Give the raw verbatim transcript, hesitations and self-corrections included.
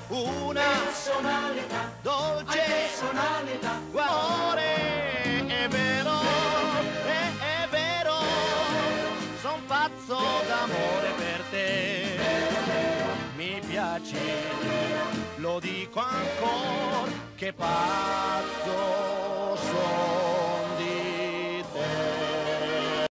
una personalità, dolce personalità. amore, è vero, è, è vero, son pazzo d'amore per te. Mi piaci, lo dico ancora, che pare